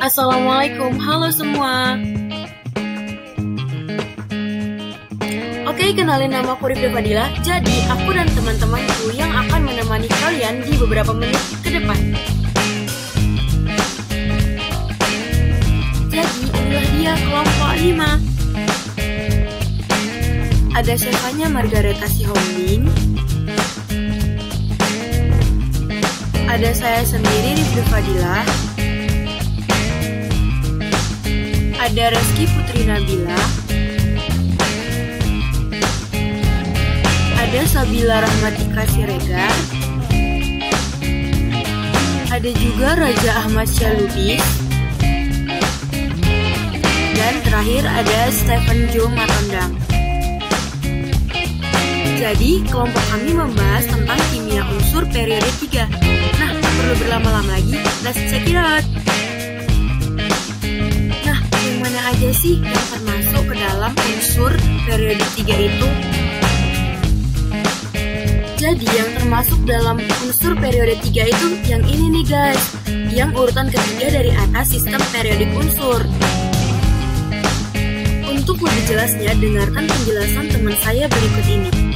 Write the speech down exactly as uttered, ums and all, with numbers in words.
Assalamualaikum, halo semua. Oke, kenalin nama aku Rifda Fadila. Jadi, aku dan teman-temanku yang akan menemani kalian di beberapa menit ke depan. Jadi, inilah dia kelompok lima. Ada Syefanya Margareta Sihombing. Ada saya sendiri, Rifda Fadila. Ada Reski Putri Nabila. Ada Sabila Rahmatika Siregar. Ada juga Raja Ahmad Syalubis. Dan terakhir ada Stephen Jo Matondang. Jadi, kelompok kami membahas tentang kimia unsur periode tiga. Nah, tak perlu berlama-lama lagi, let's check it out. Nah, yang mana aja sih yang termasuk ke dalam unsur periode tiga itu? Jadi, yang termasuk dalam unsur periode tiga itu yang ini nih guys, yang urutan ketiga dari atas sistem periodik unsur. Untuk lebih jelasnya, dengarkan penjelasan teman saya berikut ini.